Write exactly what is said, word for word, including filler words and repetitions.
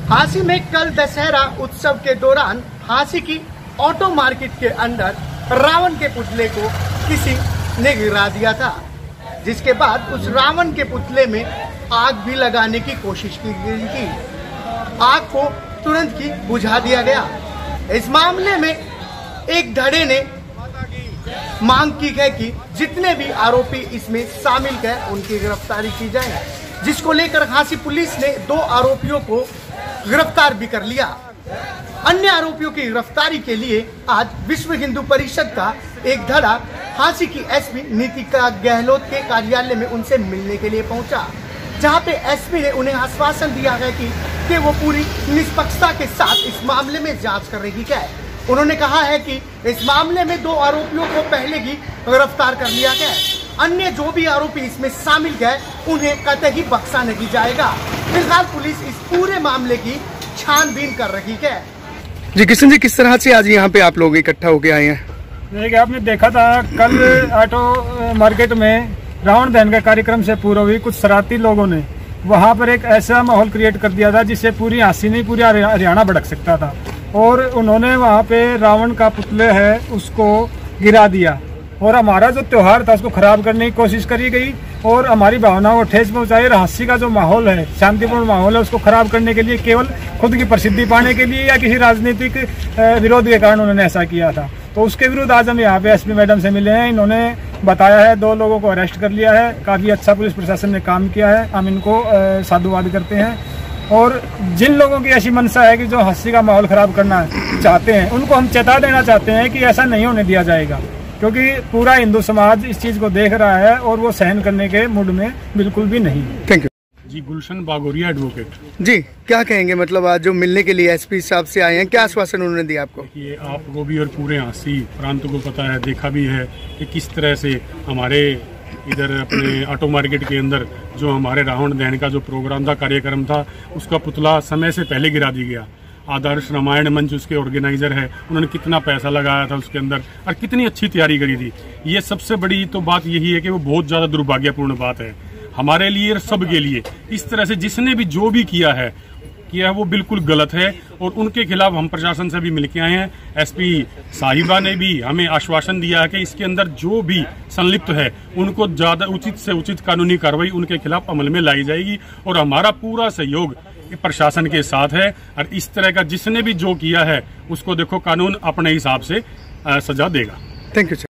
हांसी में कल दशहरा उत्सव के दौरान हांसी की ऑटो मार्केट के अंदर रावण के पुतले को किसी ने गिरा दिया था, जिसके बाद उस रावण के पुतले में आग भी लगाने की कोशिश की गई थी। आग को तुरंत ही बुझा दिया गया। इस मामले में एक धड़े ने मांग की है कि जितने भी आरोपी इसमें शामिल हैं उनकी गिरफ्तारी की जाए, जिसको लेकर हांसी पुलिस ने दो आरोपियों को गिरफ्तार भी कर लिया। अन्य आरोपियों की गिरफ्तारी के लिए आज विश्व हिंदू परिषद का एक धड़ा हांसी की एसपी नीतिका गहलोत के कार्यालय में उनसे मिलने के लिए पहुंचा, जहां पे एसपी ने उन्हें आश्वासन दिया है कि, कि वो पूरी निष्पक्षता के साथ इस मामले में जांच करेगी। क्या है, उन्होंने कहा है कि इस मामले में दो आरोपियों को पहले ही गिरफ्तार कर लिया गया है। अन्य जो भी आरोपी इसमें शामिल गए उन्हें कतई बख्शा नहीं जाएगा। फिलहाल पुलिस इस पूरे मामले की छानबीन कर रही है। जी किशन जी, किस तरह से आज यहाँ पे आप लोग इकट्ठा होके आए हैं? देखिए, आपने देखा था कल ऑटो मार्केट में रावण दहन के कार्यक्रम से पूर्व ही कुछ शरारती लोगों ने वहाँ पर एक ऐसा माहौल क्रिएट कर दिया था जिससे पूरी हांसी नहीं पूरी हरियाणा भड़क सकता था, और उन्होंने वहाँ पे रावण का पुतले है उसको गिरा दिया और हमारा जो त्योहार था उसको खराब करने की कोशिश करी गई और हमारी भावनाओं को ठेस पहुंचाई। हांसी का जो माहौल है, शांतिपूर्ण माहौल है, उसको खराब करने के लिए केवल खुद की प्रसिद्धि पाने के लिए या किसी राजनीतिक विरोध के कारण उन्होंने ऐसा किया था। तो उसके विरुद्ध आज हम यहाँ पे एसपी मैडम से मिले हैं। इन्होंने बताया है, दो लोगों को अरेस्ट कर लिया है। काफी अच्छा पुलिस प्रशासन ने काम किया है, हम इनको साधुवाद करते हैं। और जिन लोगों की ऐसी मंशा है कि जो हांसी का माहौल खराब करना चाहते हैं, उनको हम चेता देना चाहते हैं कि ऐसा नहीं होने दिया जाएगा, क्योंकि पूरा हिंदू समाज इस चीज को देख रहा है और वो सहन करने के मूड में बिल्कुल भी नहीं। Thank you ji. Gulshan Bagoria advocate ji, क्या कहेंगे? मतलब आज जो मिलने के लिए एसपी साहब से आए हैं, क्या आश्वासन उन्होंने दिया आपको? ये आपको भी और पूरे हांसी प्रांत को पता है, देखा भी है कि किस तरह से हमारे इधर अपने ऑटो मार्केट के अंदर जो हमारे रावण दहन का जो प्रोग्राम था, कार्यक्रम था, उसका पुतला समय से पहले गिरा दिया गया। आदर्श रामायण मंच उसके ऑर्गेनाइजर है, उन्होंने कितना पैसा लगाया था उसके अंदर और कितनी अच्छी तैयारी करी थी। ये सबसे बड़ी तो बात यही है कि वो बहुत ज़्यादा दुर्भाग्यपूर्ण बात है हमारे लिए और सबके लिए। इस तरह से जिसने भी जो भी किया है किया है वो बिल्कुल गलत है और उनके खिलाफ हम प्रशासन से भी मिलके आए हैं। एसपी साहिबा ने भी हमें आश्वासन दिया है कि इसके अंदर जो भी संलिप्त है उनको ज़्यादा उचित से उचित कानूनी कार्रवाई उनके खिलाफ अमल में लाई जाएगी और हमारा पूरा सहयोग प्रशासन के साथ है। और इस तरह का जिसने भी जो किया है उसको देखो कानून अपने हिसाब से सजा देगा। Thank you.